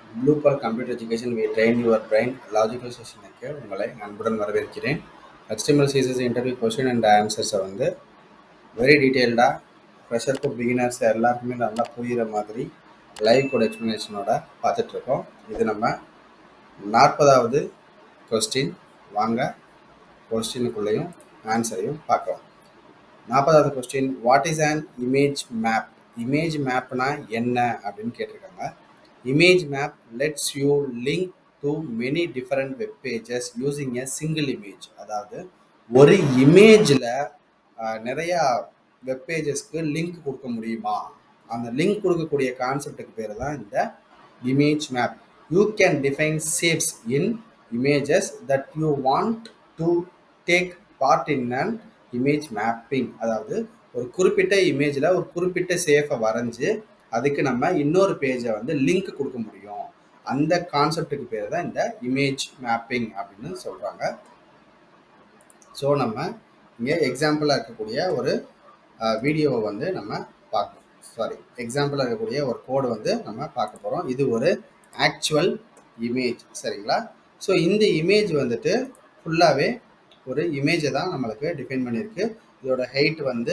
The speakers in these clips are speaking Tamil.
Blue Computer Education, we train your brain logical session-க்கு உங்களை அன்புடன் வரவேற்கிறேன். HTML CSS interview question and answers வந்து very detailed-ஆ ஃப்ரெஷருக்கு பிகினர்ஸ் எல்லாருக்குமே நல்லா புரியுற மாதிரி லைவ் கோட் எக்ஸ்பிளனேஷனோட பார்த்துட்டு இருக்கோம். இது நம்ம 40வது கொஸ்டின். வாங்க கொஸ்டினுக்குள்ளேயும் ஆன்சரையும் பார்க்கலாம். 40வது question, what is an image map? Image மேப்னா என்ன அப்படின்னு கேட்டிருக்காங்க. Image map lets you link to many different web pages using a single image. அதாவது ஒரு இமேஜில் நிறைய வெப் பேஜஸ்க்கு லிங்க் கொடுக்க முடியுமா? அந்த லிங்க் கொடுக்கக்கூடிய கான்செப்டுக்கு பேர் தான் இந்த image map. You can define shapes in images that you want to take part in and image mapping. அதாவது ஒரு குறிப்பிட்ட இமேஜில் ஒரு குறிப்பிட்ட ஷேப்பை வரைஞ்சி அதுக்கு நம்ம இன்னொரு பேஜை வந்து லிங்க் கொடுக்க முடியும். அந்த கான்செப்டுக்கு பேர் தான் இந்த இமேஜ் மேப்பிங் அப்படின்னு சொல்கிறாங்க. ஸோ நம்ம இங்கே எக்ஸாம்பிளாக இருக்கக்கூடிய ஒரு வீடியோவை வந்து நம்ம எக்ஸாம்பிளாக இருக்கக்கூடிய ஒரு கோடு வந்து நம்ம பார்க்க போகிறோம். இது ஒரு ஆக்சுவல் இமேஜ், சரிங்களா? ஸோ இந்த இமேஜ் வந்துட்டு ஃபுல்லாகவே ஒரு இமேஜை தான் நம்மளுக்கு டிஃபைன் பண்ணியிருக்கு. இதோட ஹைட் வந்து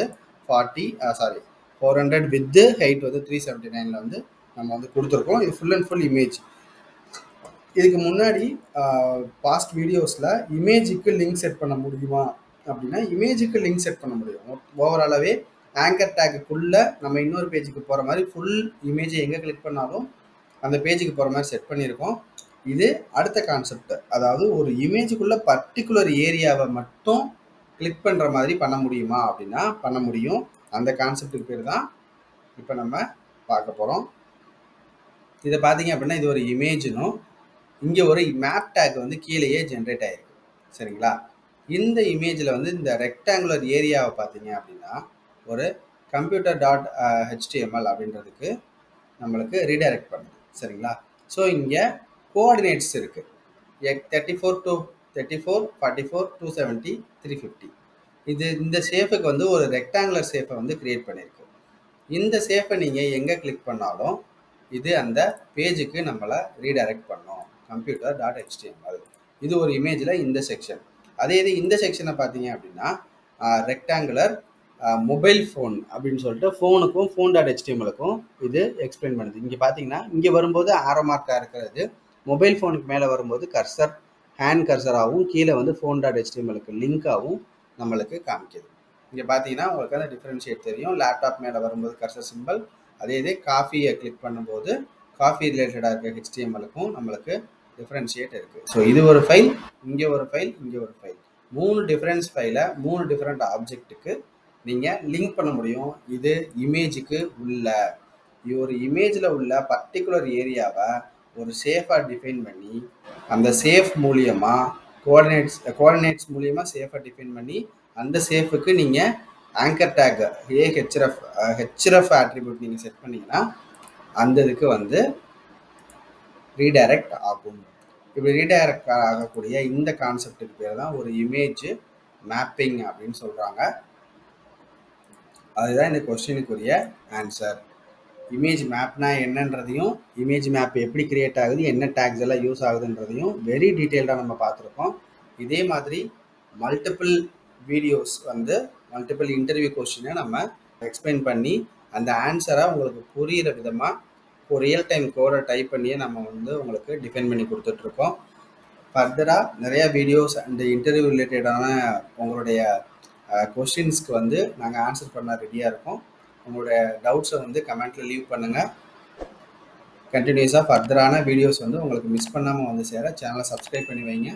400 வித்து ஹைட் வந்து 379 வந்து நம்ம வந்து கொடுத்துருக்கோம். இது ஃபுல் அண்ட் ஃபுல் இமேஜ். இதுக்கு முன்னாடி பாஸ்ட் வீடியோஸில் இமேஜுக்கு லிங்க் செட் பண்ண முடியுமா அப்படின்னா இமேஜுக்கு லிங்க் செட் பண்ண முடியும். ஓவராலாகவே ஆங்கர் டேக்குக்குள்ளே நம்ம இன்னொரு பேஜுக்கு போகிற மாதிரி ஃபுல் இமேஜை எங்கே கிளிக் பண்ணாலும் அந்த பேஜுக்கு போகிற மாதிரி செட் பண்ணியிருக்கோம். இது அடுத்த கான்செப்ட். அதாவது ஒரு இமேஜுக்குள்ளே பர்டிகுலர் ஏரியாவை மட்டும் கிளிக் பண்ணுற மாதிரி பண்ண முடியுமா அப்படின்னா பண்ண முடியும். அந்த கான்செப்டுக்கு பேர் தான் இப்போ நம்ம பார்க்க போகிறோம். இதை பார்த்தீங்க அப்படின்னா இது ஒரு இமேஜ்னும் இங்கே ஒரு மேப் டேக் வந்து கீழேயே ஜென்ரேட் ஆகிருக்கு, சரிங்களா? இந்த இமேஜில் வந்து இந்த ரெக்டாங்குலர் ஏரியாவை பார்த்தீங்க அப்படின்னா ஒரு computer.html அப்படின்றதுக்கு நம்மளுக்கு ரீடைரக்ட் பண்ணுது, சரிங்களா? ஸோ இங்கே கோஆர்டினேட்ஸ் இருக்குது. 34 to 34, 44, 270, 350. இந்த ஷேப்புக்கு வந்து ஒரு ரெக்டாங்குலர் ஷேப்பை வந்து கிரியேட் பண்ணியிருக்கு. இந்த ஷேப்பை நீங்கள் எங்கே கிளிக் பண்ணாலும் இது அந்த பேஜுக்கு நம்மளை ரீடைரக்ட் பண்ணோம். computer.html இது ஒரு இமேஜில் இந்த செக்ஷன். அதே இது இந்த செக்ஷனை பார்த்தீங்க அப்படின்னா ரெக்டாங்குலர் மொபைல் ஃபோன் அப்படின்னு சொல்லிட்டு ஃபோனுக்கும் phone.htmlக்கும் இது எக்ஸ்பிளைன் பண்ணுது. இங்கே பார்த்தீங்கன்னா இங்கே வரும்போது ஆரோ மார்க்காக இருக்கிறது மொபைல் ஃபோனுக்கு மேலே வரும்போது கர்சர் ஹேண்ட் கர்சராகவும் கீழே வந்து phone.htmlக்கு லிங்காகவும் நம்மளுக்கு காமிக்குது. இங்கே பார்த்தீங்கன்னா உங்களுக்கு அந்த டிஃப்ரென்ஷியேட் தெரியும். லேப்டாப் மேலே வரும்போது கர்சர் சிம்பிள், அதே இதே காஃபியை கிளிக் பண்ணும்போது காஃபி ரிலேட்டடாக இருக்க HTMLக்கும் நம்மளுக்கு டிஃப்ரென்ஷியேட் இருக்குது. ஸோ இது ஒரு ஃபைல், இங்கே ஒரு ஃபைல், இங்கே ஒரு ஃபைல், 3 டிஃப்ரென்ஸ் ஃபைலை 3 டிஃப்ரெண்ட் ஆப்ஜெக்ட்டுக்கு நீங்கள் லிங்க் பண்ண முடியும். இது இமேஜுக்கு உள்ள ஒரு இமேஜில் உள்ள பர்டிகுலர் ஏரியாவை ஒரு சேஃபாக டிஃபைன் பண்ணி அந்த சேஃப் மூலியமாக கோஆர்டினேட்ஸ் மூலியமாக சேஃபாக டிஃபைன் பண்ணி அந்த சேஃபுக்கு நீங்கள் ஆங்கர் டேக் ஹெச்ரஃப் ஆட்ரிபியூட் நீங்கள் செட் பண்ணிங்கன்னா அந்த இதுக்கு வந்து ரீடைரக்ட் ஆகும். இப்படி ரீடைரக்ட் ஆகக்கூடிய இந்த கான்செப்டுக்கு பேர் தான் ஒரு இமேஜ் மேப்பிங் அப்படின்னு சொல்கிறாங்க. அதுதான் இந்த கொஸ்டினுக்குரிய ஆன்சர். இமேஜ் மேப்னா என்னன்றதையும் இமேஜ் மேப் எப்படி கிரியேட் ஆகுது, என்ன டேக்ஸ் எல்லாம் யூஸ் ஆகுதுன்றதையும் வெரி டீட்டெயில்டாக நம்ம பார்த்துருக்கோம். இதே மாதிரி மல்டிபிள் வீடியோஸ் வந்து மல்டிபிள் இன்டர்வியூ கொஸ்டினை நம்ம எக்ஸ்பிளைன் பண்ணி அந்த ஆன்சரை உங்களுக்கு புரிகிற விதமாக ஒரு ரியல் டைம் கோடை டைப் பண்ணியே நம்ம வந்து உங்களுக்கு டிஃபைன் பண்ணி கொடுத்துட்ருக்கோம். ஃபர்தராக நிறையா வீடியோஸ் அண்ட் இன்டர்வியூ ரிலேட்டடான உங்களுடைய கொஸ்டின்ஸ்க்கு வந்து நாங்கள் ஆன்சர் பண்ண ரெடியாக இருக்கோம். உங்களுடைய டவுட்ஸை வந்து கமெண்ட்டில் லீவ் பண்ணுங்கள். கண்டினியூஸாக ஃபர்தரான வீடியோஸ் வந்து உங்களுக்கு மிஸ் பண்ணாமல் வந்து சேர சேனலை சப்ஸ்கிரைப் பண்ணி வைங்க.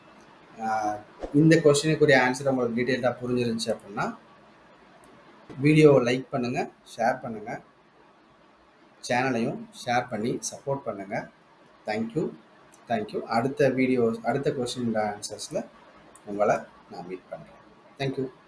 இந்த கொஸ்டினுக்குரிய ஆன்சர் உங்களுக்கு டீட்டெயில்டாக புரிஞ்சிருந்துச்சு அப்படின்னா வீடியோவை லைக் பண்ணுங்கள், ஷேர் பண்ணுங்கள், சேனலையும் ஷேர் பண்ணி சப்போர்ட் பண்ணுங்கள். தேங்க்யூ. அடுத்த கொஸ்டின் ஆன்சர்ஸில் உங்களை நான் மீட் பண்ணுறேன். தேங்க்யூ.